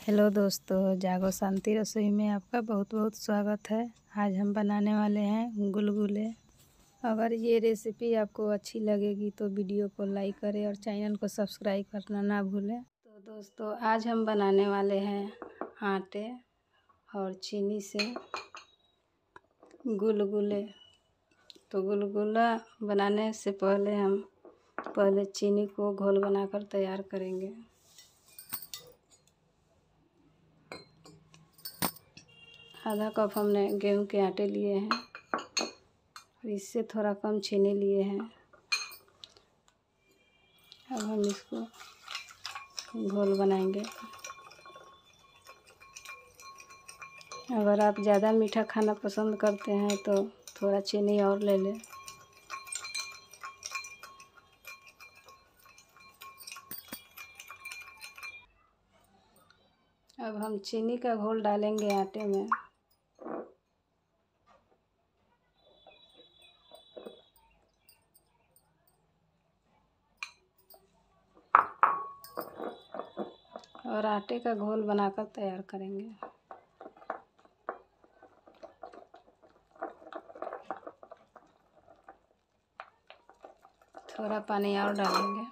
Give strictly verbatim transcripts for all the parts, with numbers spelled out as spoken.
Hello दोस्तों, जागो शांति रसोई में आपका बहुत बहुत स्वागत है। आज हम बनाने वाले हैं गुलगुले। अगर ये रेसिपी आपको अच्छी लगेगी तो वीडियो को लाइक करें और चैनल को सब्सक्राइब करना ना भूलें। तो दोस्तों, आज हम बनाने वाले हैं आटे और चीनी से गुलगुले। तो गुलगुला बनाने से पहले हम पहले चीनी को घोल बनाकर तैयार करेंगे। आधा कप हमने गेहूं के आटे लिए हैं और इससे थोड़ा कम चीनी लिए हैं। अब हम इसको घोल बनाएंगे। अगर आप ज़्यादा मीठा खाना पसंद करते हैं तो थोड़ा चीनी और ले लें। अब हम चीनी का घोल डालेंगे आटे में। और आटे का घोल बनाकर तैयार करेंगे। थोड़ा पानी और डालेंगे।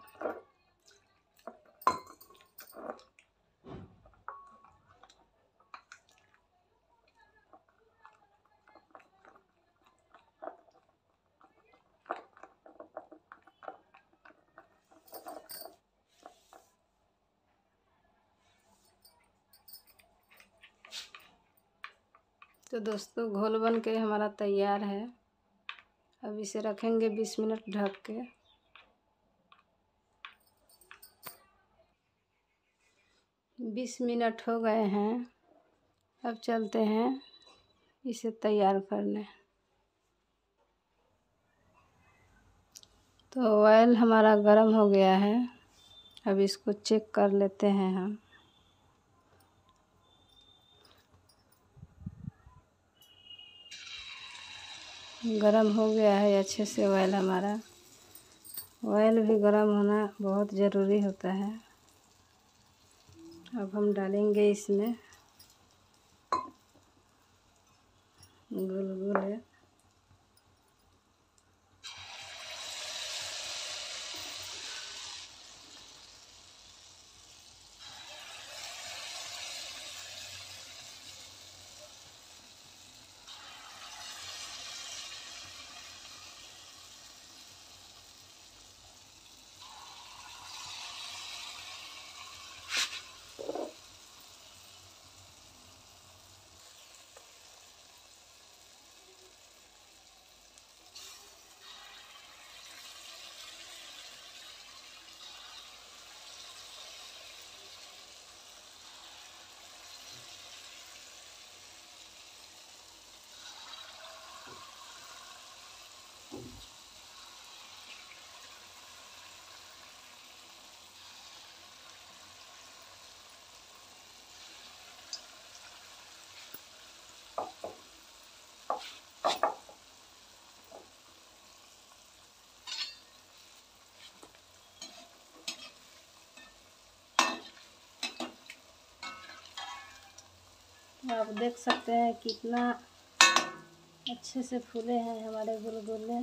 तो दोस्तों, घोल बन के हमारा तैयार है। अब इसे रखेंगे बीस मिनट ढक के। बीस मिनट हो गए हैं। अब चलते हैं इसे तैयार करने। तो ऑयल हमारा गर्म हो गया है। अब इसको चेक कर लेते हैं हम। गरम हो गया है अच्छे से ऑयल हमारा। ऑयल भी गरम होना बहुत ज़रूरी होता है। अब हम डालेंगे इसमें गुलगुले। आप देख सकते हैं कितना अच्छे से फूले हैं हमारे गुलगुले।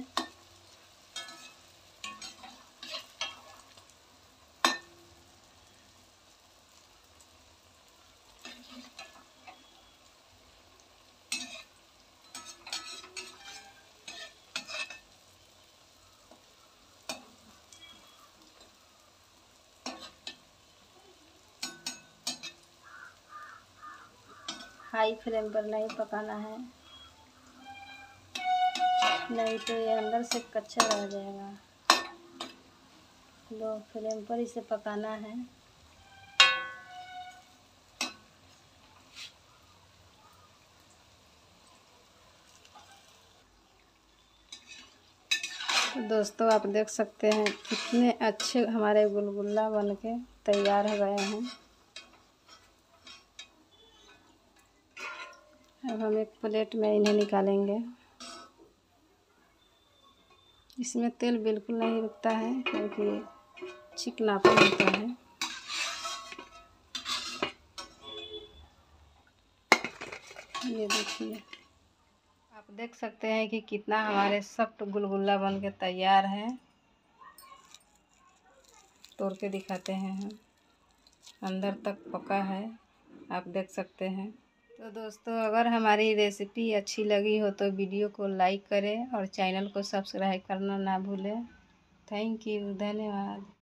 हाई फ्लेम पर नहीं पकाना है, नहीं तो ये अंदर से कच्चा रह जाएगा। लो फ्लेम पर इसे पकाना है। तो दोस्तों, आप देख सकते हैं कितने अच्छे हमारे गुलगुला बनके तैयार हो गए हैं। अब हम एक प्लेट में इन्हें निकालेंगे। इसमें तेल बिल्कुल नहीं रुकता है क्योंकि चिकनापन होता है। ये देखिए, आप देख सकते हैं कि कितना हमारे सॉफ्ट गुलगुला बन के तैयार है। तोड़ के दिखाते हैं हम, अंदर तक पका है, आप देख सकते हैं। तो दोस्तों, अगर हमारी रेसिपी अच्छी लगी हो तो वीडियो को लाइक करें और चैनल को सब्सक्राइब करना ना भूलें। थैंक यू, धन्यवाद।